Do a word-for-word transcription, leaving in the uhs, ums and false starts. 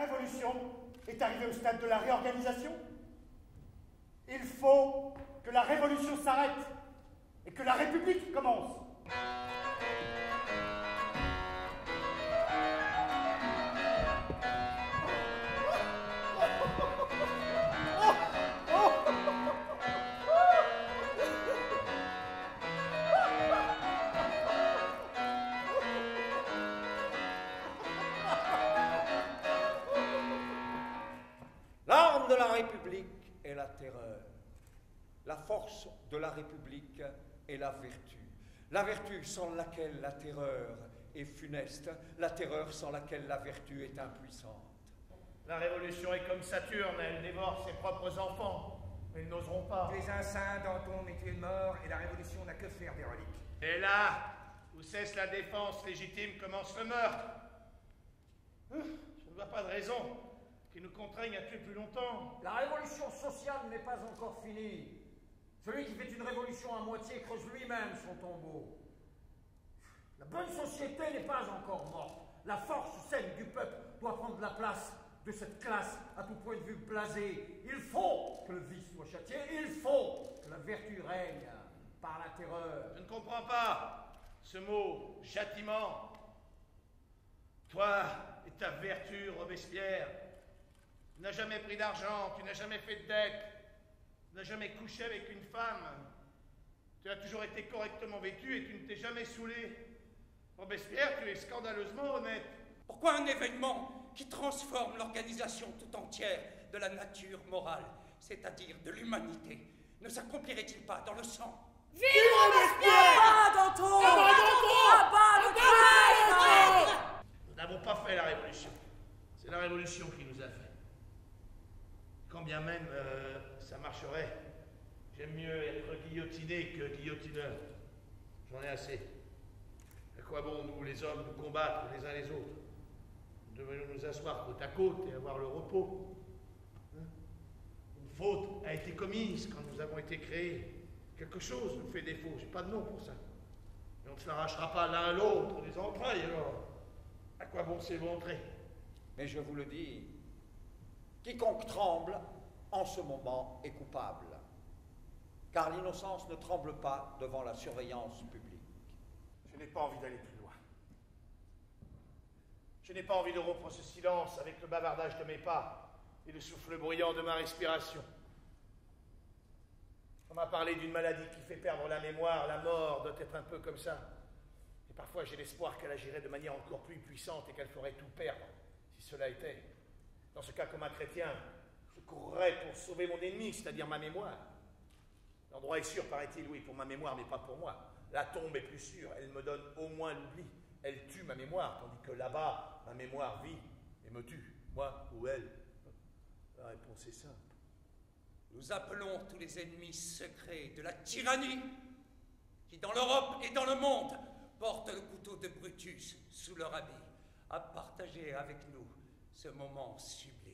révolution est arrivée au stade de la réorganisation. Il faut que la révolution s'arrête et que la République commence. L'arme de la République est la terreur. La force de la République est la vertu. La vertu sans laquelle la terreur est funeste, la terreur sans laquelle la vertu est impuissante. La révolution est comme Saturne, elle dévore ses propres enfants. Ils n'oseront pas. Tu es un saint, Danton, mais tu es mort, et la révolution n'a que faire des reliques. Et là, où cesse la défense légitime, commence le meurtre. Je ne vois pas de raison qui nous contraignent à tuer plus longtemps. La révolution sociale n'est pas encore finie. Celui qui fait une révolution à moitié creuse lui-même son tombeau. La bonne société n'est pas encore morte. La force saine du peuple doit prendre la place de cette classe à tout point de vue blasée. Il faut que le vice soit châtié. Il faut que la vertu règne par la terreur. Je ne comprends pas ce mot, châtiment. Toi et ta vertu, Robespierre, tu n'as jamais pris d'argent, tu n'as jamais fait de dette, tu n'as jamais couché avec une femme, tu as toujours été correctement vêtu et tu ne t'es jamais saoulé. Robespierre, tu es scandaleusement honnête. Pourquoi un événement qui transforme l'organisation tout entière de la nature morale, c'est-à-dire de l'humanité, ne s'accomplirait-il pas dans le sang? Vive Robespierre! Ah, Danton! Ah, bas le traître! Nous n'avons pas fait la révolution. C'est la révolution qui nous a fait. Quand bien même euh, ça marcherait, j'aime mieux être guillotiné que guillotineur. J'en ai assez. À quoi bon, nous les hommes, nous combattre les uns les autres? Nous devrions nous asseoir côte à côte et avoir le repos. Hein? Une faute a été commise quand nous avons été créés. Quelque chose nous fait défaut, j'ai pas de nom pour ça. Mais on ne s'arrachera pas l'un à l'autre les entrailles alors. À quoi bon s'éventrer? Mais je vous le dis, quiconque tremble en ce moment est coupable, car l'innocence ne tremble pas devant la surveillance publique. Je n'ai pas envie d'aller plus loin. Je n'ai pas envie de rompre ce silence avec le bavardage de mes pas et le souffle bruyant de ma respiration. On m'a parlé d'une maladie qui fait perdre la mémoire, la mort doit être un peu comme ça. Et parfois j'ai l'espoir qu'elle agirait de manière encore plus puissante et qu'elle ferait tout perdre, si cela était. Dans ce cas, comme un chrétien, je courrais pour sauver mon ennemi, c'est-à-dire ma mémoire. L'endroit est sûr, paraît-il, oui, pour ma mémoire, mais pas pour moi. La tombe est plus sûre, elle me donne au moins l'oubli. Elle tue ma mémoire, tandis que là-bas, ma mémoire vit et me tue. Moi ou elle? La réponse est simple. Nous appelons tous les ennemis secrets de la tyrannie qui, dans l'Europe et dans le monde, portent le couteau de Brutus sous leur habit, à partager avec nous ce moment sublime.